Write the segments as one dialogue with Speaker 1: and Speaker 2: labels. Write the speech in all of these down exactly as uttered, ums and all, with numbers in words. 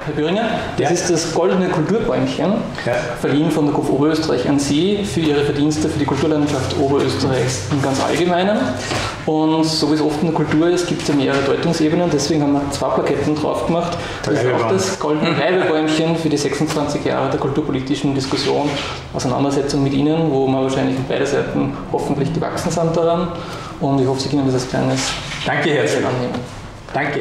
Speaker 1: Herr Böhringer, das
Speaker 2: ja.
Speaker 1: ist das Goldene Kulturbäumchen,
Speaker 2: ja.
Speaker 1: verliehen von der KUF Oberösterreich an Sie für Ihre Verdienste für die Kulturlandschaft Oberösterreichs im ganz Allgemeinen. Und so wie es oft in der Kultur ist, gibt es ja mehrere Deutungsebenen, deswegen haben wir zwei Plaketten drauf gemacht. Das ist auch das Goldene Reibebäumchen für die sechsundzwanzig Jahre der kulturpolitischen Diskussion, Auseinandersetzung mit Ihnen, wo wir wahrscheinlich von beiden Seiten hoffentlich gewachsen sind daran. Und ich hoffe, Sie können das als kleines
Speaker 2: Danke herzlich
Speaker 1: annehmen.
Speaker 2: Danke.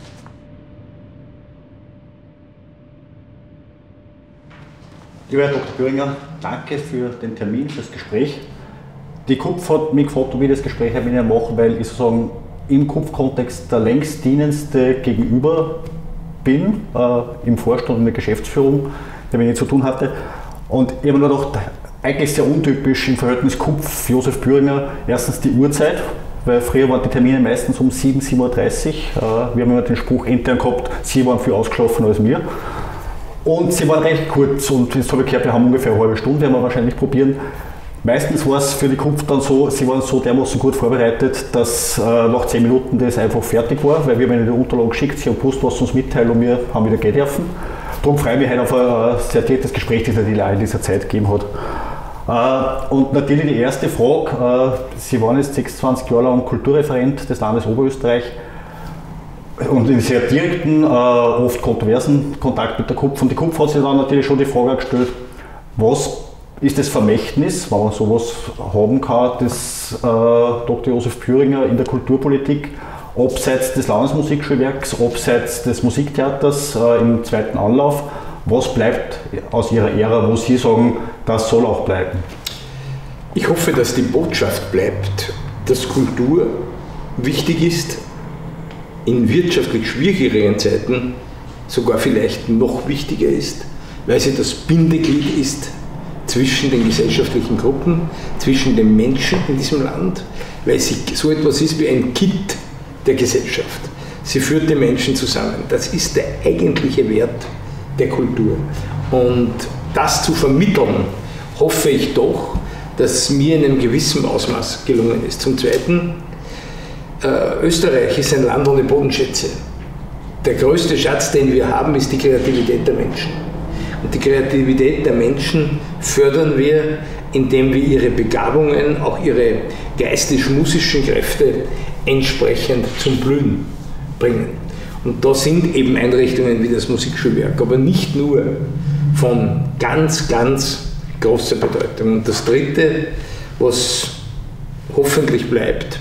Speaker 3: Lieber Herr Doktor Böhringer, danke für den Termin, für das Gespräch. Die KUPF hat mich gefragt, ob ich das Gespräch mit Ihnen mache, weil ich sozusagen im KUPF-Kontext der längst dienendste Gegenüber bin, äh, im Vorstand und der Geschäftsführung, der mit Ihnen zu tun hatte. Und ich habe mir gedacht, eigentlich sehr untypisch im Verhältnis KUPF, Josef Böhringer, erstens die Uhrzeit, weil früher waren die Termine meistens um sieben, sieben Uhr dreißig. Äh, wir haben immer den Spruch intern gehabt, Sie waren viel ausgeschlafen als wir. Und sie waren recht kurz und jetzt habe ich gehört, wir haben ungefähr eine halbe Stunde, werden wir wahrscheinlich probieren. Meistens war es für die KUPF dann so, sie waren so dermaßen gut vorbereitet, dass äh, nach zehn Minuten das einfach fertig war, weil wir haben ihnen die Unterlagen geschickt, sie haben gewusst, was sie uns mitteilen und wir haben wieder gehen dürfen. Darum freue ich mich heute auf ein sehr nettes Gespräch, das es natürlich auch in dieser Zeit gegeben hat. Äh, und natürlich die erste Frage, äh, Sie waren jetzt sechsundzwanzig Jahre lang Kulturreferent des Landes Oberösterreich und in sehr direkten, äh, oft kontroversen Kontakt mit der KUPF. Und die KUPF hat sich dann natürlich schon die Frage gestellt, was ist das Vermächtnis, wenn man sowas haben kann, des äh, Doktor Josef Böhringer in der Kulturpolitik, abseits des Landesmusikschulwerks, abseits des Musiktheaters äh, im zweiten Anlauf. Was bleibt aus Ihrer Ära, wo Sie sagen, das soll auch bleiben?
Speaker 4: Ich hoffe, dass die Botschaft bleibt, dass Kultur wichtig ist, in wirtschaftlich schwierigeren Zeiten sogar vielleicht noch wichtiger ist, weil sie das Bindeglied ist zwischen den gesellschaftlichen Gruppen, zwischen den Menschen in diesem Land, weil sie so etwas ist wie ein Kitt der Gesellschaft. Sie führt die Menschen zusammen. Das ist der eigentliche Wert der Kultur. Und das zu vermitteln, hoffe ich doch, dass mir in einem gewissen Ausmaß gelungen ist. Zum Zweiten, äh, Österreich ist ein Land ohne Bodenschätze. Der größte Schatz, den wir haben, ist die Kreativität der Menschen. Und die Kreativität der Menschen fördern wir, indem wir ihre Begabungen, auch ihre geistig-musischen Kräfte entsprechend zum Blühen bringen. Und da sind eben Einrichtungen wie das Musikschulwerk, aber nicht nur, von ganz, ganz großer Bedeutung. Und das Dritte, was hoffentlich bleibt,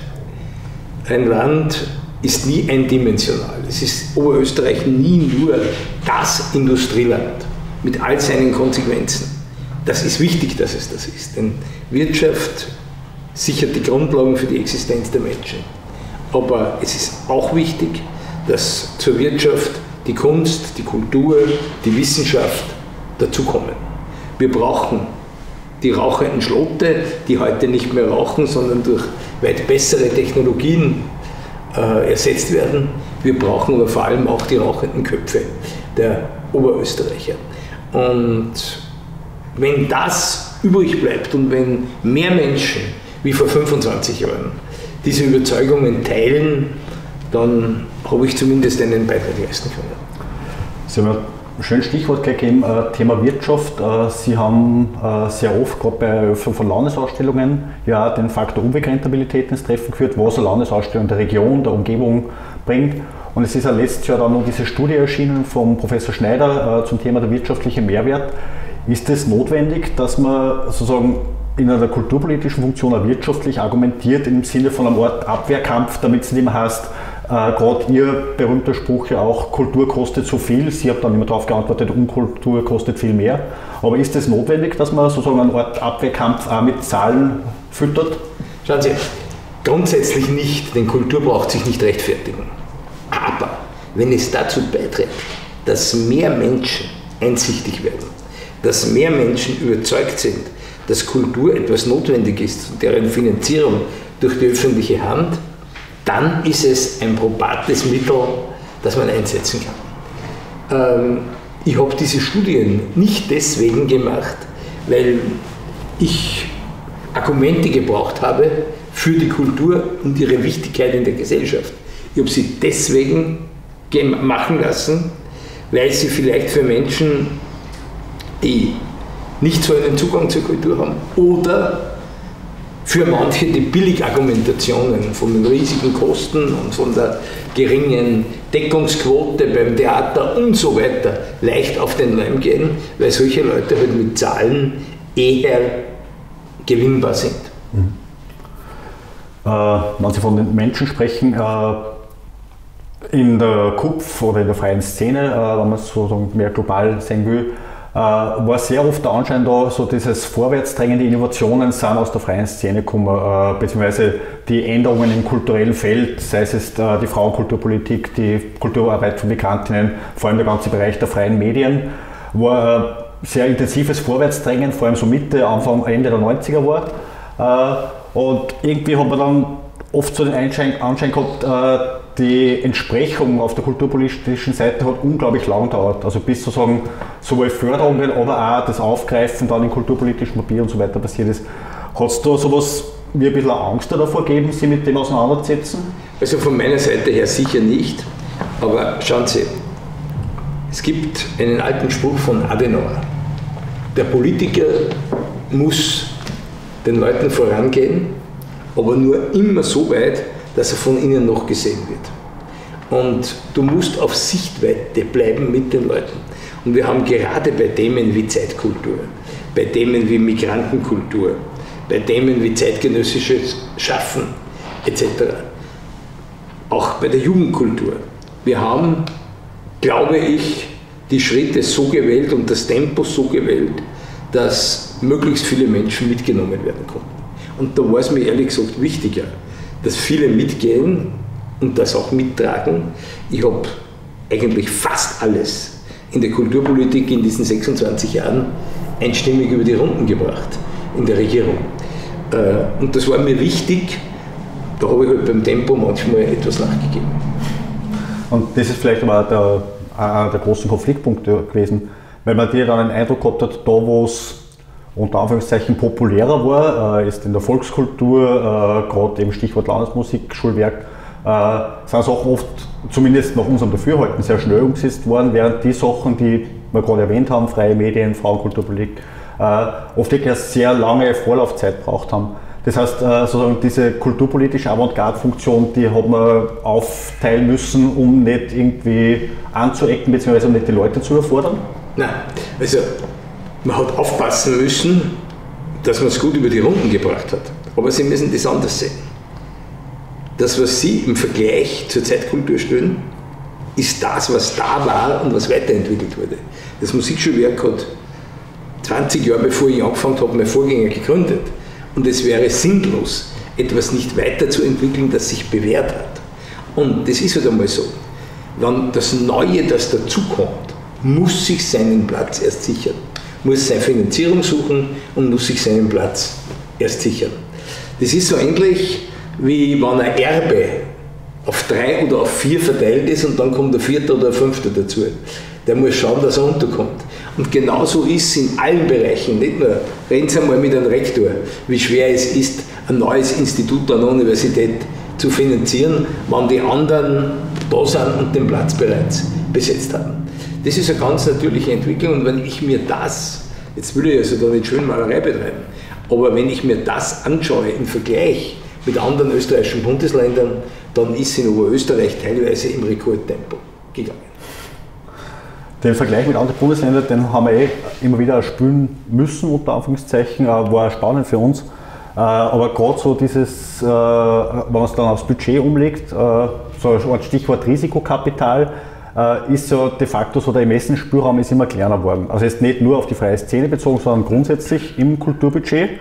Speaker 4: ein Land ist nie eindimensional. Es ist Oberösterreich nie nur das Industrieland mit all seinen Konsequenzen. Das ist wichtig, dass es das ist, denn Wirtschaft sichert die Grundlagen für die Existenz der Menschen. Aber es ist auch wichtig, dass zur Wirtschaft die Kunst, die Kultur, die Wissenschaft dazukommen. Wir brauchen die rauchenden Schlote, die heute nicht mehr rauchen, sondern durch weit bessere Technologien äh, ersetzt werden. Wir brauchen aber vor allem auch die rauchenden Köpfe der Oberösterreicher. Und wenn das übrig bleibt und wenn mehr Menschen wie vor fünfundzwanzig Jahren diese Überzeugungen teilen, dann habe ich zumindest einen Beitrag leisten können.
Speaker 3: Sie haben ein schönes Stichwort gegeben, äh, Thema Wirtschaft. Äh, Sie haben äh, sehr oft, gerade bei Eröffnung von Landesausstellungen, ja den Faktor Umwegrentabilität ins Treffen geführt, was eine Landesausstellung der Region, der Umgebung bringt. Und es ist ja letztes Jahr dann noch diese Studie erschienen vom Professor Schneider äh, zum Thema der wirtschaftliche Mehrwert. Ist es notwendig, dass man sozusagen in einer kulturpolitischen Funktion auch wirtschaftlich argumentiert, im Sinne von einem Art Abwehrkampf, damit es nicht mehr heißt, Äh, gerade Ihr berühmter Spruch ja auch, Kultur kostet so viel. Sie haben dann immer darauf geantwortet, Unkultur kostet viel mehr. Aber ist es notwendig, dass man sozusagen eine Art Abwehrkampf auch mit Zahlen füttert?
Speaker 4: Schauen Sie, grundsätzlich nicht, denn Kultur braucht sich nicht rechtfertigen. Aber wenn es dazu beiträgt, dass mehr Menschen einsichtig werden, dass mehr Menschen überzeugt sind, dass Kultur etwas notwendig ist, deren Finanzierung durch die öffentliche Hand, dann ist es ein probates Mittel, das man einsetzen kann. Ähm, ich habe diese Studien nicht deswegen gemacht, weil ich Argumente gebraucht habe für die Kultur und ihre Wichtigkeit in der Gesellschaft. Ich habe sie deswegen machen lassen, weil sie vielleicht für Menschen, die nicht so einen Zugang zur Kultur haben, oder für manche die Billigargumentationen von den riesigen Kosten und von der geringen Deckungsquote beim Theater und so weiter leicht auf den Leim gehen, weil solche Leute halt mit Zahlen eher gewinnbar sind.
Speaker 3: Mhm. Äh, wenn Sie von den Menschen sprechen, äh, in der K U P F oder in der freien Szene, äh, wenn man es sozusagen mehr global sehen will, äh, war sehr oft der Anschein da, so dieses vorwärtsdrängende Innovationen sind aus der freien Szene gekommen, äh, beziehungsweise die Änderungen im kulturellen Feld, sei es jetzt, äh, die Frauenkulturpolitik, die Kulturarbeit von Migrantinnen, vor allem der ganze Bereich der freien Medien, war äh, sehr intensives Vorwärtsdrängen, vor allem so Mitte, Anfang, Ende der neunziger war. Äh, und irgendwie hat man dann oft so den Anschein, Anschein gehabt, äh, die Entsprechung auf der kulturpolitischen Seite hat unglaublich lang gedauert. Also bis sozusagen sowohl Förderungen, aber auch das Aufgreifen dann in kulturpolitischen Papier und so weiter passiert ist. Hat es da sowas wie ein bisschen Angst davor gegeben, sich mit dem auseinanderzusetzen?
Speaker 4: Also von meiner Seite her sicher nicht, aber schauen Sie, es gibt einen alten Spruch von Adenauer. Der Politiker muss den Leuten vorangehen, aber nur immer so weit, dass er von ihnen noch gesehen wird. Und du musst auf Sichtweite bleiben mit den Leuten. Und wir haben gerade bei Themen wie Zeitkultur, bei Themen wie Migrantenkultur, bei Themen wie zeitgenössisches Schaffen et cetera, auch bei der Jugendkultur, wir haben, glaube ich, die Schritte so gewählt und das Tempo so gewählt, dass möglichst viele Menschen mitgenommen werden konnten. Und da war es mir ehrlich gesagt wichtiger, dass viele mitgehen und das auch mittragen. Ich habe eigentlich fast alles in der Kulturpolitik in diesen sechsundzwanzig Jahren einstimmig über die Runden gebracht in der Regierung. Und das war mir wichtig, da habe ich halt beim Tempo manchmal etwas nachgegeben.
Speaker 3: Und das ist vielleicht aber auch der, einer der großen Konfliktpunkte gewesen, weil man dir dann einen Eindruck gehabt hat, da wo es unter Anführungszeichen populärer war, äh, ist in der Volkskultur, äh, gerade eben Stichwort Landesmusikschulwerk, äh, sind Sachen oft, zumindest nach unserem Dafürhalten, sehr schnell umgesetzt worden, während die Sachen, die wir gerade erwähnt haben, freie Medien, Frauenkulturpolitik, äh, oft wirklich eine sehr lange Vorlaufzeit braucht haben. Das heißt, äh, sozusagen diese kulturpolitische Avantgarde-Funktion, die hat man aufteilen müssen, um nicht irgendwie anzuecken, beziehungsweise um nicht die Leute zu überfordern?
Speaker 4: Nein, also man hat aufpassen müssen, dass man es gut über die Runden gebracht hat. Aber Sie müssen das anders sehen. Das, was Sie im Vergleich zur Zeitkultur stellen, ist das, was da war und was weiterentwickelt wurde. Das Musikschulwerk hat zwanzig Jahre bevor ich angefangen habe, mein Vorgänger gegründet. Und es wäre sinnlos, etwas nicht weiterzuentwickeln, das sich bewährt hat. Und das ist halt einmal so. Wenn das Neue, das dazukommt, muss sich seinen Platz erst sichern. Muss seine Finanzierung suchen und muss sich seinen Platz erst sichern. Das ist so ähnlich, wie wenn ein Erbe auf drei oder auf vier verteilt ist und dann kommt der vierte oder der fünfte dazu. Der muss schauen, dass er unterkommt. Und genauso ist es in allen Bereichen. Nicht nur, reden Sie einmal mit einem Rektor, wie schwer es ist, ein neues Institut an der Universität zu finanzieren, wenn die anderen da sind und den Platz bereits besetzt haben. Das ist eine ganz natürliche Entwicklung und wenn ich mir das, jetzt will ich also da nicht Schönmalerei betreiben, aber wenn ich mir das anschaue im Vergleich mit anderen österreichischen Bundesländern, dann ist es in Oberösterreich teilweise im Rekordtempo gegangen.
Speaker 3: Den Vergleich mit anderen Bundesländern, den haben wir eh immer wieder spüren müssen, unter Anführungszeichen, war spannend für uns. Aber gerade so dieses, wenn man es dann aufs Budget umlegt, so ein Stichwort Risikokapital, ist ja de facto so, der Ermessensspielraum ist immer kleiner geworden. Also jetzt nicht nur auf die freie Szene bezogen, sondern grundsätzlich im Kulturbudget.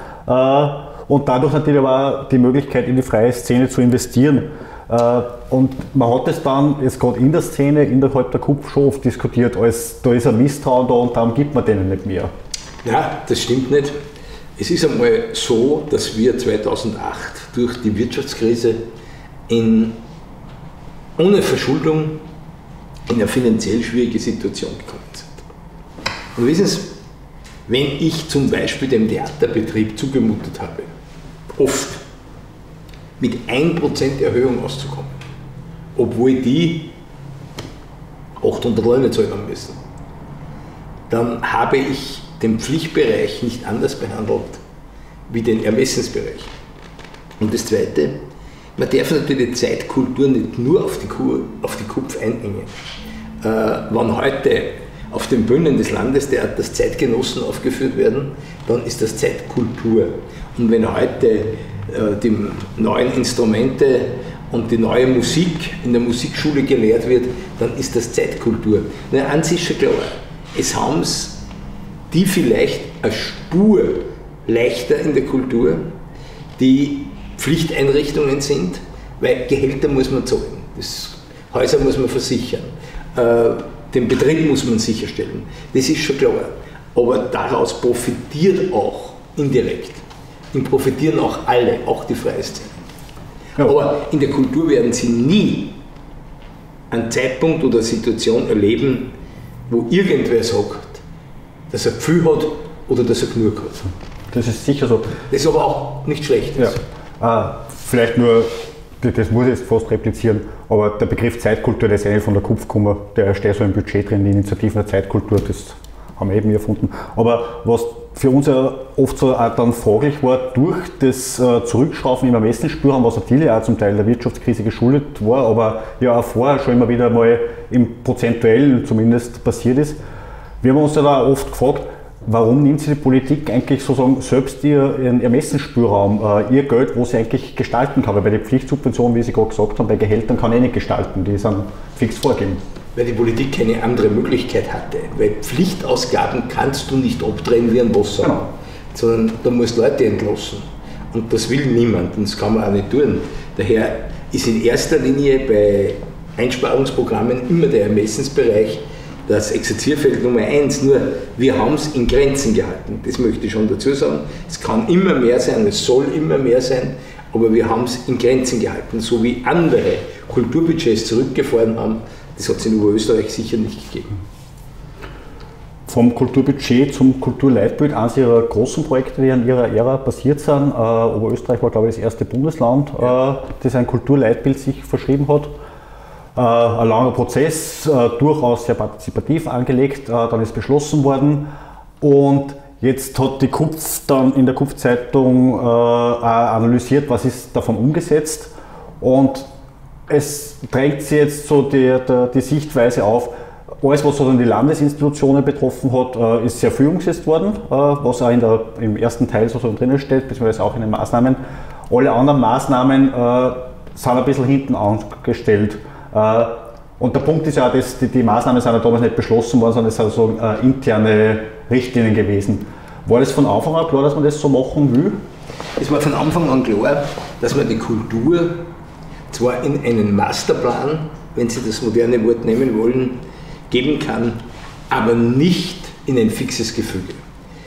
Speaker 3: Und dadurch natürlich aber auch die Möglichkeit, in die freie Szene zu investieren. Und man hat es dann jetzt gerade in der Szene, innerhalb der K U P schon oft diskutiert, als da ist ein Misstrauen da und darum gibt man denen nicht mehr.
Speaker 4: Ja, das stimmt nicht. Es ist einmal so, dass wir zweitausendacht durch die Wirtschaftskrise in, ohne Verschuldung in eine finanziell schwierige Situation gekommen sind. Und wissen Sie, wenn ich zum Beispiel dem Theaterbetrieb zugemutet habe, oft mit ein Prozent Erhöhung auszukommen, obwohl die achthundert Leute zahlen haben müssen, dann habe ich den Pflichtbereich nicht anders behandelt wie den Ermessensbereich. Und das Zweite, man darf natürlich die Zeitkultur nicht nur auf die, Kuh, auf die Kupf einengen. Äh, wenn heute auf den Bühnen des Landestheaters Zeitgenossen aufgeführt werden, dann ist das Zeitkultur. Und wenn heute äh, die neuen Instrumente und die neue Musik in der Musikschule gelehrt wird, dann ist das Zeitkultur. Na, an sich schon klar, es haben es die vielleicht eine Spur leichter in der Kultur, die Pflichteinrichtungen sind, weil Gehälter muss man zahlen, das Häuser muss man versichern, äh, den Betrieb muss man sicherstellen, das ist schon klar. Aber daraus profitiert auch indirekt, und profitieren auch alle, auch die freie Szene. Ja. Aber in der Kultur werden Sie nie einen Zeitpunkt oder eine Situation erleben, wo irgendwer sagt, dass er viel hat oder dass er genug hat.
Speaker 3: Das ist sicher so.
Speaker 4: Das ist aber auch nicht schlecht.
Speaker 3: Ja. Ah, vielleicht nur, das muss ich jetzt fast replizieren, aber der Begriff Zeitkultur, der ist eigentlich von der Kupf gekommen, der steht so im Budget drin, die Initiativen der Zeitkultur, das haben wir eben erfunden. Aber was für uns ja oft so auch dann fraglich war, durch das äh, Zurückschrauben im Ermessensspielraum, was natürlich auch zum Teil der Wirtschaftskrise geschuldet war, aber ja auch vorher schon immer wieder mal im Prozentuellen zumindest passiert ist. Wir haben uns ja da oft gefragt, warum nimmt sich die Politik eigentlich sozusagen selbst ihren Ermessensspielraum, äh, ihr Geld, wo sie eigentlich gestalten kann? Weil bei den Pflichtsubventionen, wie Sie gerade gesagt haben, bei Gehältern kann ich nicht gestalten, die sind fix vorgegeben.
Speaker 4: Weil die Politik keine andere Möglichkeit hatte. Weil Pflichtausgaben kannst du nicht abdrehen wie ein Wasser, genau. Sondern da musst du Leute entlassen. Und das will niemand und das kann man auch nicht tun. Daher ist in erster Linie bei Einsparungsprogrammen immer der Ermessensbereich das Exerzierfeld Nummer eins, nur wir haben es in Grenzen gehalten. Das möchte ich schon dazu sagen. Es kann immer mehr sein, es soll immer mehr sein, aber wir haben es in Grenzen gehalten, so wie andere Kulturbudgets zurückgefahren haben. Das hat es in Oberösterreich sicher nicht gegeben.
Speaker 3: Vom Kulturbudget zum Kulturleitbild, eines Ihrer großen Projekte, die in Ihrer Ära passiert sind. Äh, Oberösterreich war, glaube ich, das erste Bundesland, ja. äh, das ein Kulturleitbild sich verschrieben hat. Äh, ein langer Prozess, äh, durchaus sehr partizipativ angelegt, äh, dann ist beschlossen worden. Und jetzt hat die Kupf dann in der Kupf-Zeitung äh, analysiert, was ist davon umgesetzt. Und es drängt sich jetzt so die, die, die Sichtweise auf, alles, was so die Landesinstitutionen betroffen hat, äh, ist sehr viel umgesetzt worden, äh, was auch in der, im ersten Teil so drinnen steht, beziehungsweise auch in den Maßnahmen. Alle anderen Maßnahmen äh, sind ein bisschen hinten angestellt. Äh, und der Punkt ist ja, dass die, die Maßnahmen sind ja damals nicht beschlossen worden, sondern es sind so äh, interne Richtlinien gewesen. War das von Anfang an klar, dass man das so machen will?
Speaker 4: Es war von Anfang an klar, dass man die Kultur zwar in einen Masterplan, wenn Sie das moderne Wort nehmen wollen, geben kann, aber nicht in ein fixes Gefüge.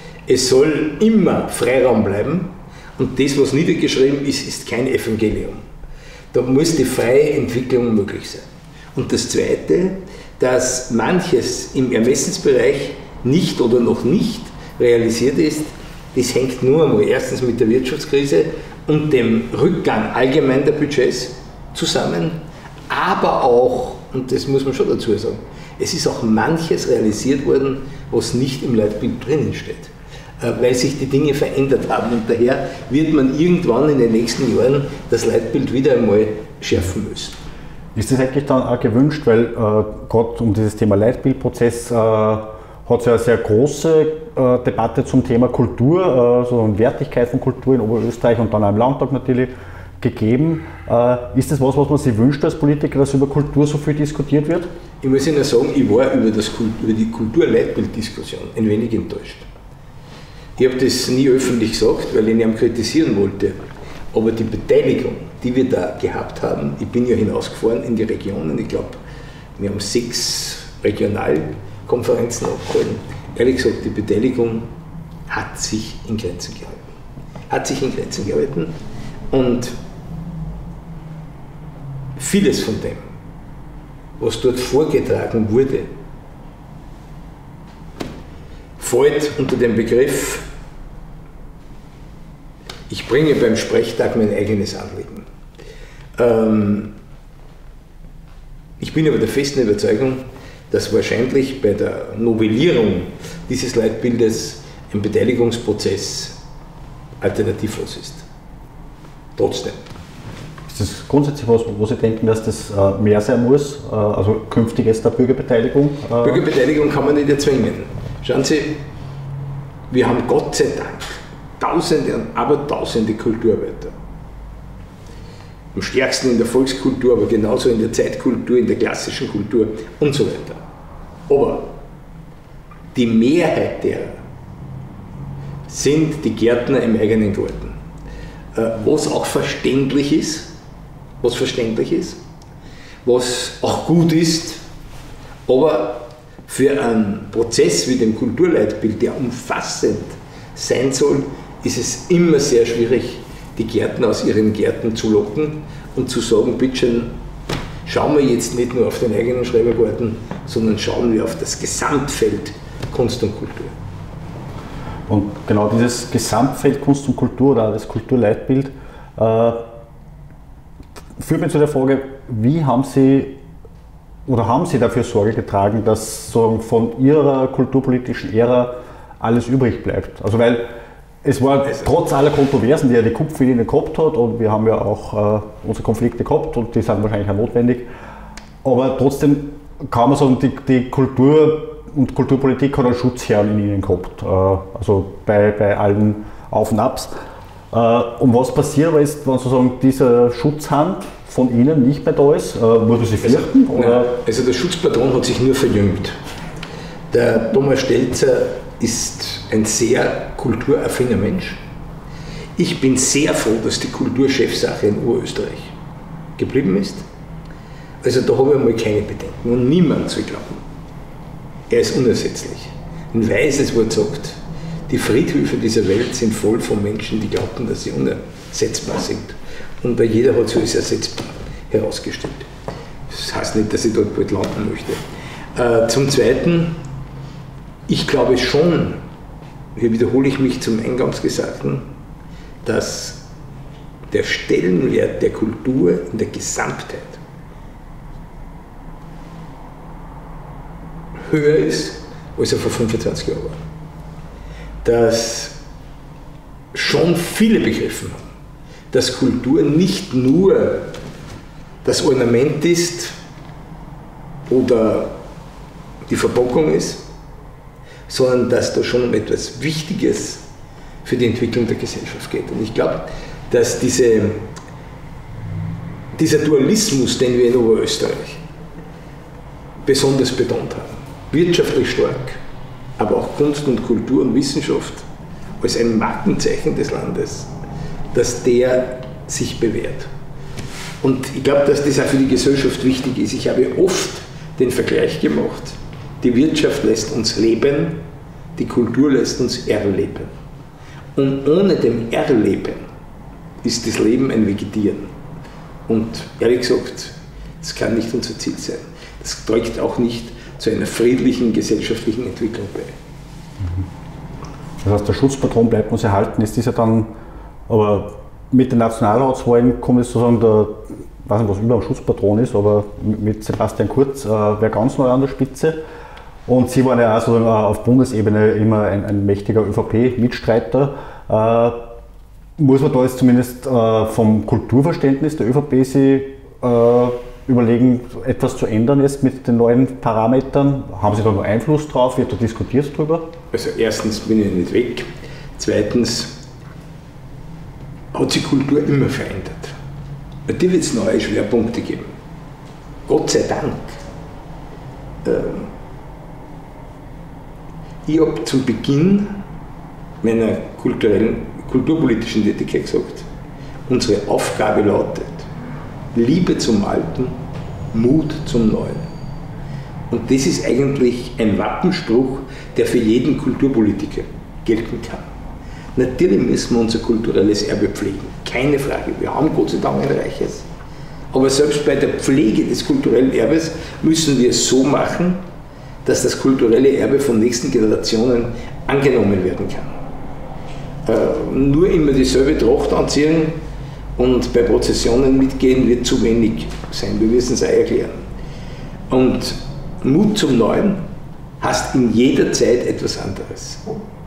Speaker 4: Es soll immer Freiraum bleiben und das, was niedergeschrieben ist, ist kein Evangelium. Da muss die freie Entwicklung möglich sein. Und das Zweite, dass manches im Ermessensbereich nicht oder noch nicht realisiert ist, das hängt nur einmal erstens mit der Wirtschaftskrise und dem Rückgang allgemein der Budgets zusammen, aber auch, und das muss man schon dazu sagen, es ist auch manches realisiert worden, was nicht im Leitbild drinnen steht, weil sich die Dinge verändert haben und daher wird man irgendwann in den nächsten Jahren das Leitbild wieder einmal schärfen müssen.
Speaker 3: Ist das eigentlich dann auch gewünscht, weil äh, gerade um dieses Thema Leitbildprozess äh, hat es ja eine sehr große äh, Debatte zum Thema Kultur, äh, so eine Wertigkeit von Kultur in Oberösterreich und dann auch im Landtag natürlich gegeben. Äh, ist das was, was man sich wünscht als Politiker, dass über Kultur so viel diskutiert wird?
Speaker 4: Ich muss Ihnen sagen, ich war über, das, über die Kulturleitbilddiskussion ein wenig enttäuscht. Ich habe das nie öffentlich gesagt, weil ich ihn kritisieren wollte. Aber die Beteiligung, die wir da gehabt haben, ich bin ja hinausgefahren in die Regionen, ich glaube, wir haben sechs Regionalkonferenzen abgehalten. Ehrlich gesagt, die Beteiligung hat sich in Grenzen gehalten. Hat sich in Grenzen gehalten und vieles von dem, was dort vorgetragen wurde, fällt unter den Begriff, ich bringe beim Sprechtag mein eigenes Anliegen. Ähm, ich bin aber der festen Überzeugung, dass wahrscheinlich bei der Novellierung dieses Leitbildes ein Beteiligungsprozess alternativlos ist. Trotzdem.
Speaker 3: Ist das grundsätzlich was, wo Sie denken, dass das äh, mehr sein muss? Äh, also künftig ist da Bürgerbeteiligung? Äh
Speaker 4: Bürgerbeteiligung kann man nicht erzwingen. Schauen Sie, wir haben Gott sei Dank Tausende und Abertausende Kulturarbeiter. Am stärksten in der Volkskultur, aber genauso in der Zeitkultur, in der klassischen Kultur und so weiter. Aber die Mehrheit derer sind die Gärtner im eigenen Garten. Was auch verständlich ist, was verständlich ist, was auch gut ist, aber für einen Prozess wie den Kulturleitbild, der umfassend sein soll, ist es immer sehr schwierig, die Gärtner aus ihren Gärten zu locken und zu sagen, bitteschön, schauen wir jetzt nicht nur auf den eigenen Schrebergarten, sondern schauen wir auf das Gesamtfeld Kunst und Kultur.
Speaker 3: Und genau dieses Gesamtfeld Kunst und Kultur oder das Kulturleitbild äh, führt mich zu der Frage, wie haben Sie oder haben Sie dafür Sorge getragen, dass so von Ihrer kulturpolitischen Ära alles übrig bleibt? Also weil es war trotz aller Kontroversen, die ja die Kupferlinie gehabt hat, und wir haben ja auch äh, unsere Konflikte gehabt und die sind wahrscheinlich auch notwendig, aber trotzdem kann man sagen, die, die Kultur und Kulturpolitik hat einen Schutzherrn in ihnen gehabt, äh, also bei, bei allen Auf und Abs. Äh, und was passiert aber ist, wenn sozusagen dieser Schutzhand von Ihnen nicht mehr da ist, äh, würde Sie fürchten?
Speaker 4: Also, oder? Also der Schutzpatron hat sich nur verjüngt. Der Thomas Stelzer ist ein sehr kulturaffiner Mensch. Ich bin sehr froh, dass die Kulturchefsache in Oberösterreich geblieben ist. Also da habe ich einmal keine Bedenken und niemand soll glauben, er ist unersetzlich. Ein weises Wort sagt, die Friedhöfe dieser Welt sind voll von Menschen, die glaubten, dass sie unersetzbar sind. Und bei jeder hat sich als ersetzbar herausgestellt. Das heißt nicht, dass ich dort bald landen möchte. Äh, zum Zweiten, ich glaube schon, hier wiederhole ich mich zum eingangs Gesagten, dass der Stellenwert der Kultur in der Gesamtheit höher ist, als er vor fünfundzwanzig Jahren war. Dass schon viele begriffen haben, dass Kultur nicht nur das Ornament ist oder die Verpackung ist, sondern dass da schon um etwas Wichtiges für die Entwicklung der Gesellschaft geht. Und ich glaube, dass diese, dieser Dualismus, den wir in Oberösterreich besonders betont haben, wirtschaftlich stark, aber auch Kunst und Kultur und Wissenschaft als ein Markenzeichen des Landes, dass der sich bewährt. Und ich glaube, dass das auch für die Gesellschaft wichtig ist. Ich habe oft den Vergleich gemacht, die Wirtschaft lässt uns leben, die Kultur lässt uns erleben. Und ohne dem Erleben ist das Leben ein Vegetieren. Und ehrlich gesagt, das kann nicht unser Ziel sein. Das trägt auch nicht zu einer friedlichen gesellschaftlichen Entwicklung bei.
Speaker 3: Das heißt, der Schutzpatron bleibt uns erhalten. Ist dieser dann, aber mit den Nationalratswahlen kommt es sozusagen der, ich weiß nicht, was über dem Schutzpatron ist, aber mit Sebastian Kurz äh, wäre ganz neu an der Spitze. Und Sie waren ja auch sozusagen auf Bundesebene immer ein, ein mächtiger ÖVP-Mitstreiter. Äh, muss man da jetzt zumindest äh, vom Kulturverständnis der ÖVP Sie äh, überlegen, etwas zu ändern jetzt mit den neuen Parametern? Haben Sie da noch Einfluss drauf? Wird da diskutiert drüber?
Speaker 4: Also erstens bin ich nicht weg. Zweitens hat sich Kultur immer verändert. Natürlich wird es neue Schwerpunkte geben. Gott sei Dank. Ähm, ich habe zum Beginn meiner kulturellen, kulturpolitischen Tätigkeit gesagt, unsere Aufgabe lautet, Liebe zum Alten, Mut zum Neuen. Und das ist eigentlich ein Wappenspruch, der für jeden Kulturpolitiker gelten kann. Natürlich müssen wir unser kulturelles Erbe pflegen, keine Frage. Wir haben Gott sei Dank ein reiches. Aber selbst bei der Pflege des kulturellen Erbes müssen wir es so machen, dass das kulturelle Erbe von nächsten Generationen angenommen werden kann. Äh, nur immer dieselbe Tracht anziehen und bei Prozessionen mitgehen wird zu wenig sein. Wir müssen es auch erklären. Und Mut zum Neuen hast in jeder Zeit etwas anderes.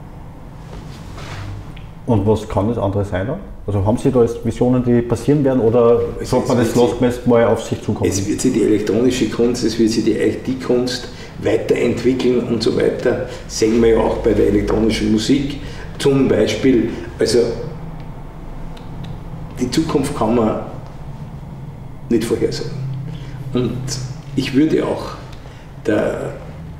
Speaker 3: Und was kann das andere sein? Dann? Also haben Sie da jetzt Visionen, die passieren werden, oder sollte man das losgemessen mal auf sich zukommen?
Speaker 4: Es wird sich die elektronische Kunst, es wird sich die I T-Kunst weiterentwickeln und so weiter. Sehen wir ja auch bei der elektronischen Musik zum Beispiel. Also die Zukunft kann man nicht vorhersagen. Und ich würde auch der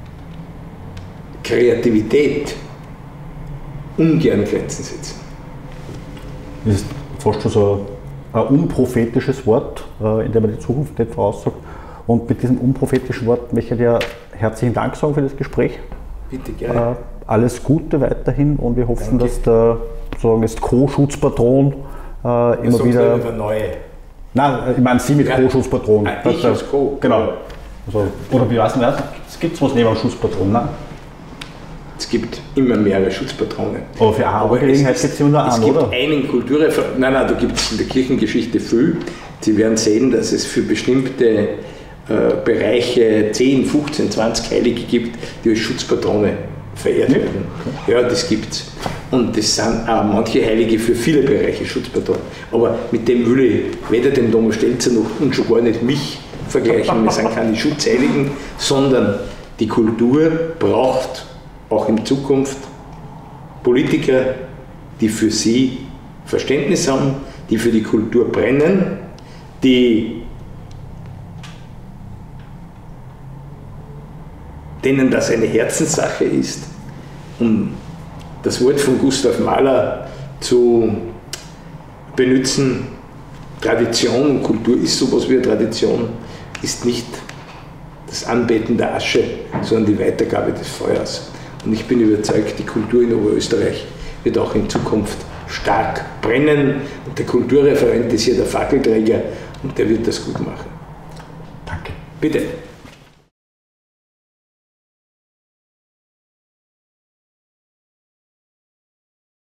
Speaker 4: Kreativität ungern Grenzen setzen.
Speaker 3: Das ist fast schon so ein unprophetisches Wort, in dem man die Zukunft nicht voraussagt. Und mit diesem unprophetischen Wort möchte ich dir herzlichen Dank sagen für das Gespräch.
Speaker 4: Bitte gerne.
Speaker 3: Alles Gute weiterhin, und wir hoffen,
Speaker 4: Danke.
Speaker 3: dass der sozusagen das Co-Schutzpatron äh, immer wieder.
Speaker 4: Neue.
Speaker 3: Nein, ich meine Sie mit ja. Co-Schutzpatron.
Speaker 4: Ah, ich als Co.
Speaker 3: Genau. Also, oder wie weiß nicht, es gibt was neben dem Schutzpatron, ne?
Speaker 4: Es gibt immer mehrere Schutzpatronen.
Speaker 3: Aber für eine Gelegenheit gibt es immer nur einen, oder?
Speaker 4: Es gibt einen Kulturreferent, nein, nein, da gibt es in der Kirchengeschichte viel. Sie werden sehen, dass es für bestimmte äh, Bereiche zehn, fünfzehn, zwanzig Heilige gibt, die als Schutzpatrone verehrt werden. Ja, das gibt es. Und das sind auch manche Heilige für viele Bereiche Schutzpatronen. Aber mit dem will ich weder den Thomas Stelzer noch und schon gar nicht mich vergleichen. Wir sind keine Schutzheiligen, sondern die Kultur braucht auch in Zukunft Politiker, die für sie Verständnis haben, die für die Kultur brennen, die denen das eine Herzenssache ist, um das Wort von Gustav Mahler zu benutzen. Tradition und Kultur ist sowas wie eine Tradition, ist nicht das Anbeten der Asche, sondern die Weitergabe des Feuers. Und ich bin überzeugt, die Kultur in Oberösterreich wird auch in Zukunft stark brennen. Und der Kulturreferent ist hier der Fackelträger, und der wird das gut machen.
Speaker 3: Danke.
Speaker 4: Bitte.